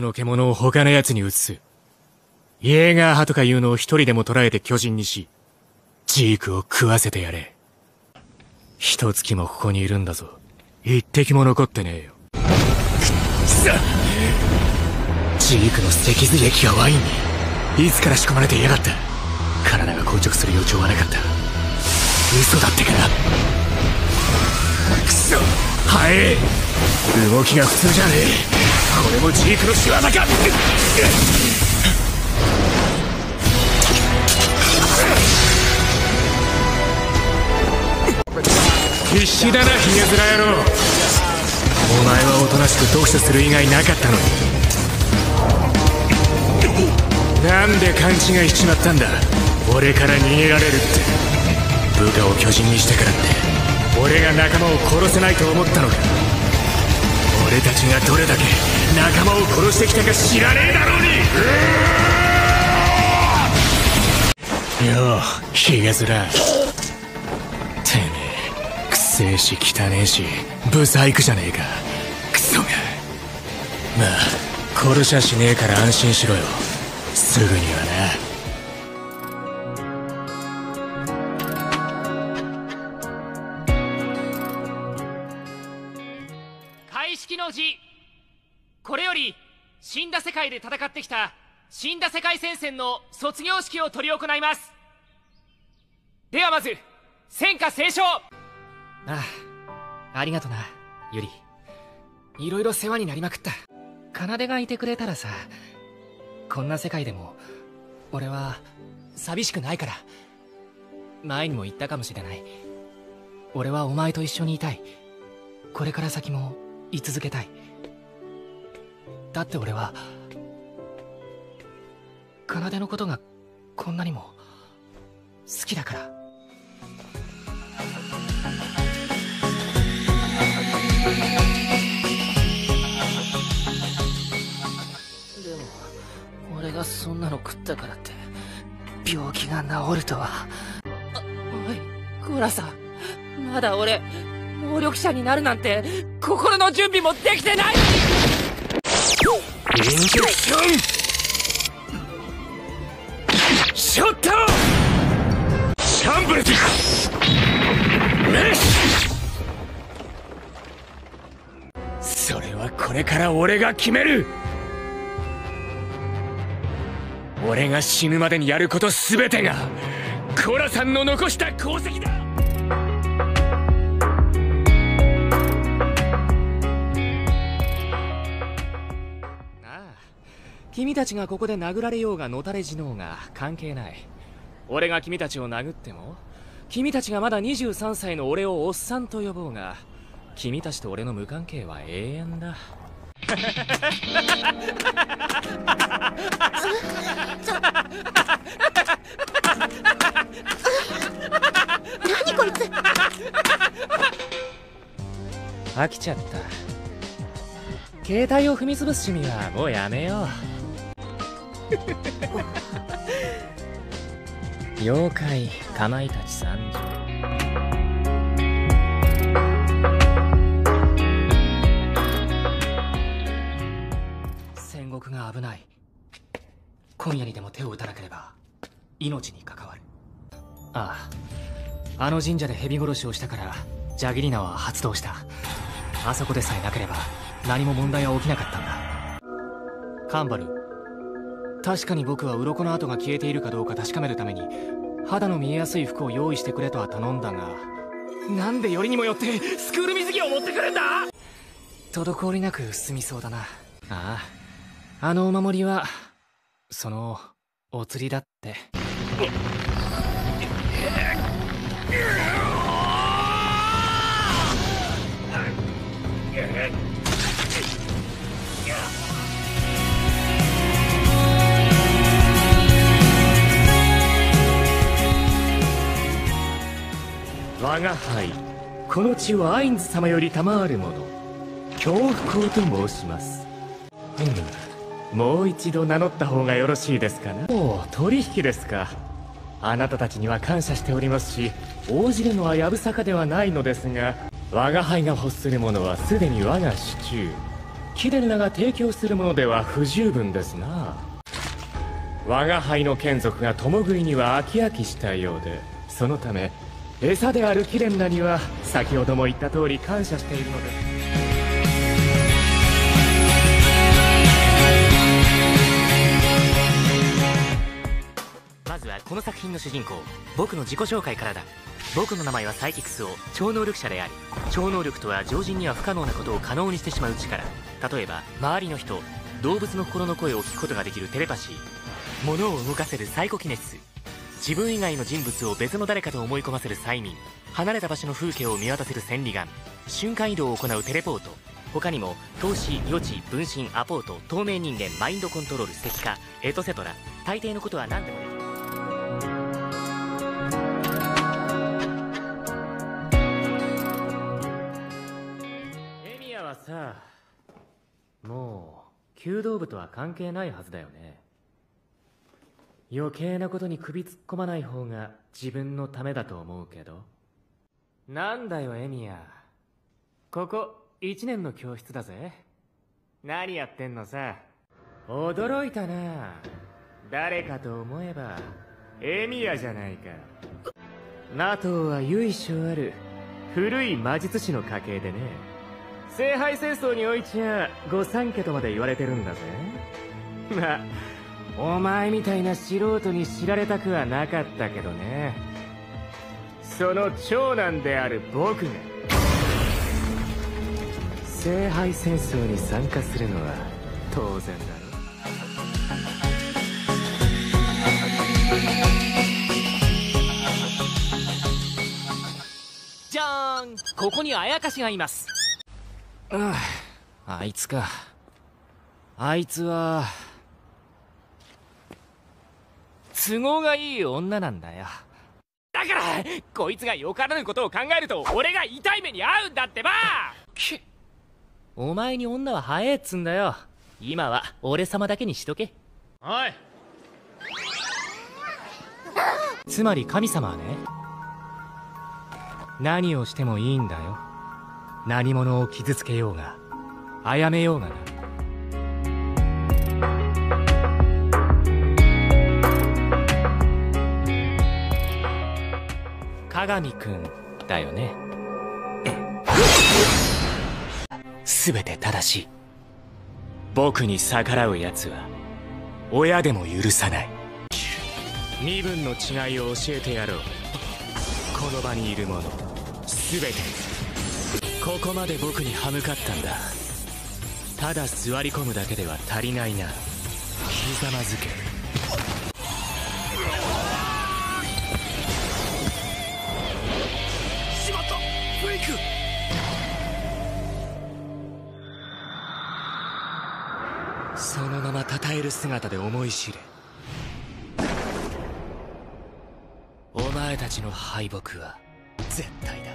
の獣を他の奴に移す。イェーガー派とかいうのを一人でも捕らえて巨人にし、ジークを食わせてやれ。一月もここにいるんだぞ。一滴も残ってねえよ。くっさ！ジークの脊髄液がワインにいつから仕込まれていやがった。体が硬直する予兆はなかった。嘘だってか。くそ！早え！動きが普通じゃねえ。これもジークの仕業か。必死だなヒゲ面野郎。お前はおとなしく読書する以外なかったのに。なんで勘違いしちまったんだ。俺から逃げられるって。部下を巨人にしてからって俺が仲間を殺せないと思ったのか。俺たちがどれだけ仲間を殺してきたか知らねえだろうに。ようヒゲ面。てめえくせえし汚ねえしブサイクじゃねえか。クソが。まあ殺しゃしねえから安心しろよ。すぐにはな。 開式の辞。これより死んだ世界で戦ってきた死んだ世界戦線の卒業式を執り行います。ではまず戦果斉唱。 ありがとなユリ。いろいろ世話になりまくった。奏がいてくれたらさ、こんな世界でも俺は寂しくないから。前にも言ったかもしれない。俺はお前と一緒にいたい。これから先も居続けたい。だって俺は奏のことがこんなにも好きだから。でも俺がそんなの食ったからって病気が治るとは。おいコラさん、まだ俺能力者になるなんて心の準備もできてない。 インジェクションショットシャンブルズメッシ。それはこれから俺が決める。俺が死ぬまでにやること全てがコラさんの残した功績だ。 君たちがここで殴られようがのたれ死のうが関係ない。俺が君たちを殴っても、君たちがまだ23歳の俺をおっさんと呼ぼうが、君たちと俺の無関係は永遠だ。 何こいつ。 飽きちゃった。携帯を踏み潰す趣味はもうやめよう。妖怪かまいたち参上。 戦国が危ない。今夜にでも手を打たなければ命に関わる。あの神社で蛇殺しをしたからジャギリナは発動した。あそこでさえなければ何も問題は起きなかったんだ。カンバル、確かに僕は鱗の跡が消えているかどうか確かめるために肌の見えやすい服を用意してくれとは頼んだが、なんでよりにもよってスクール水着を持ってくるんだ。滞りなく進みそうだな。あのお守りはそのお釣りだって。 我が輩この地をアインズ様より賜るもの恐怖公と申します。もう一度名乗った方がよろしいですかな。もう取引ですか。あなたたちには感謝しておりますし、応じるのはやぶさかではないのですが、我が輩が欲するものはすでに我が手中。 キレンナが提供するものでは不十分ですな。我が輩の眷属が共食いには飽き飽きしたようで、そのため餌であるキレンナには先ほども言った通り感謝しているのです。 まずはこの作品の主人公、僕の自己紹介からだ。僕の名前はサイキクスオ、超能力者であり、超能力とは常人には不可能なことを可能にしてしまう力。例えば周りの人、動物の心の声を聞くことができるテレパシー、物を動かせるサイコキネシス、自分以外の人物を別の誰かと思い込ませる催眠、離れた場所の風景を見渡せる千里眼、瞬間移動を行うテレポート、他にも透視、予知、分身、アポート、透明人間、マインドコントロール、石化、エトセトラ、大抵のことは何でもできる。 エミヤはさ、もう弓道部とは関係ないはずだよね。余計なことに首突っ込まない方が自分のためだと思うけど。なんだよエミヤ、ここ1年の教室だぜ。何やってんのさ。驚いたな。誰かと思えばエミヤじゃないか。ナトーは由緒ある古い魔術師の家系でね、聖杯戦争においちゃ御三家とまで言われてるんだぜ。まあお前みたいな素人に知られたくはなかったけどね。その長男である僕が聖杯戦争に参加するのは当然だろ。 じゃーん、ここにあやかしがいます。 あいつか。あいつは都合がいい女なんだよ。だからこいつがよからぬことを考えると俺が痛い目に遭うんだってば。 お前に女は早えっつんだよ。今は俺様だけにしとけ。 おい。 つまり神様はね、何をしてもいいんだよ。何者を傷つけようが殺めようがな。鏡くんだよね。全て正しい。僕に逆らう奴は親でも許さない。 身分の違いを教えてやろう。この場にいる者全てここまで僕に歯向かったんだ。ただ座り込むだけでは足りないな。ひざまずけ。しまった、フェイク。そのまま称える姿で思い知れ。お前たちの敗北は絶対だ。